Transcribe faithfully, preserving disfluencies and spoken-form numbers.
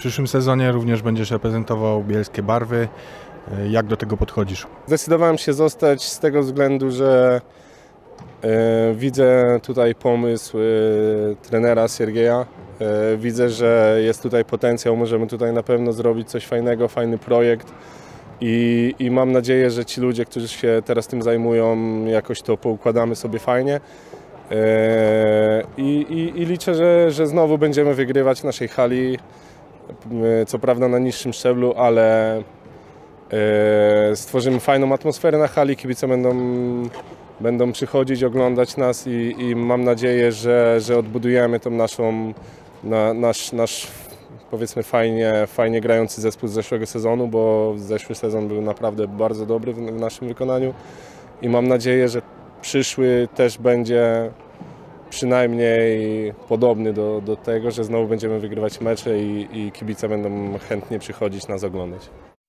przyszłym sezonie również będziesz reprezentował bielskie barwy. Jak do tego podchodzisz? Zdecydowałem się zostać z tego względu, że e, widzę tutaj pomysł e, trenera Siergieja. E, widzę, że jest tutaj potencjał, możemy tutaj na pewno zrobić coś fajnego, fajny projekt. I, I mam nadzieję, że ci ludzie, którzy się teraz tym zajmują, jakoś to poukładamy sobie fajnie. I, i, i liczę, że, że znowu będziemy wygrywać w naszej hali, co prawda na niższym szczeblu, ale stworzymy fajną atmosferę na hali, kibice będą, będą przychodzić, oglądać nas i, i mam nadzieję, że, że odbudujemy tą naszą, na, nasz, nasz powiedzmy fajnie, fajnie grający zespół z zeszłego sezonu, bo zeszły sezon był naprawdę bardzo dobry w, w naszym wykonaniu i mam nadzieję, że przyszły też będzie przynajmniej podobny do, do tego, że znowu będziemy wygrywać mecze i, i kibice będą chętnie przychodzić nas oglądać.